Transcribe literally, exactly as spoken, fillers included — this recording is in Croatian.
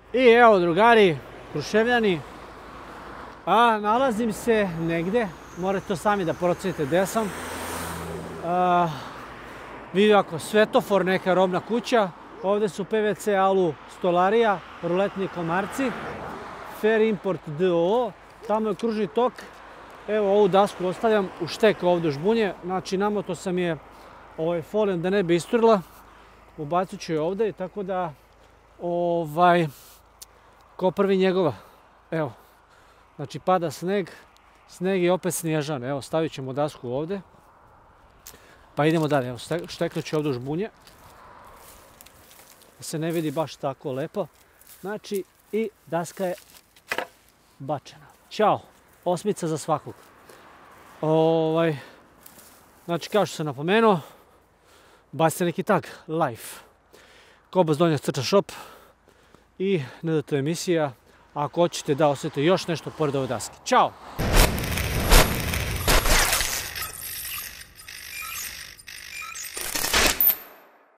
I evo drugari, Kruševljani, a nalazim se negde, morate to sami da procenite gde sam. A, vidi ako svetofor, neka robna kuća, ovde su P V C Alu stolarija, ruletni komarci, Fair Import D O O, tamo je kružni tok, evo ovu dasku ostavljam u štek ovde u žbunje, znači namoto sam je ovaj, folijom da ne bi isturila, ubacit ću je ovde, tako da ovaj, ko prvi njegova, evo, znači pada sneg, sneg je opet snježan, evo stavit ćemo dasku ovde, pa idemo dalje, evo šteknut ću ovde u žbunje, da se ne vidi baš tako lepo, znači i daska je bačena. Ćao, osmica za svakog. Ovaj, znači kao što sam napomenuo, bacite neki tag, life, Kobas Donjac crta shop i N D T emisija, ako hoćete da osjetite još nešto pored ove daske. Ćao!